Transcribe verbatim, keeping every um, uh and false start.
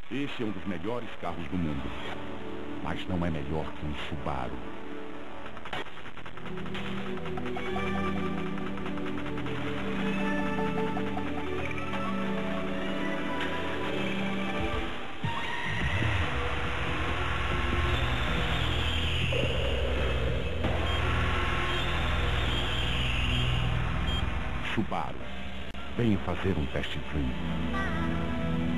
Esse é um dos melhores carros do mundo. Mas não é melhor que um Subaru. Subaru. Venha fazer um test drive.